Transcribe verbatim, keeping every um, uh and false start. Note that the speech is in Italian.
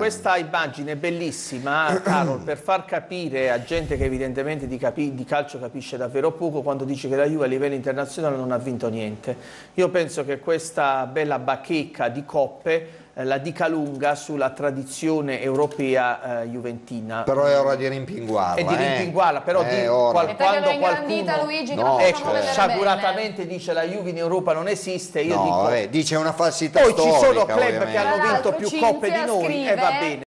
questa immagine è bellissima, Carol, per far capire a gente che evidentemente di, capi di calcio capisce davvero poco, quando dice che la Juve a livello internazionale non ha vinto niente. Io penso che questa bella bacheca di coppe eh, la dica lunga sulla tradizione europea eh, juventina. Però è ora di rimpinguarla. È di rimpinguarla, eh. però è di, ora. qual E quando ingrandita qualcuno Luigi, che no, non ecco, facciamo vedere sciaguratamente dice la Juve in Europa non esiste, io no, dico... vabbè, dice una falsità Poi storica. ci sono club ovviamente. che hanno vinto più coppe di noi e va bene.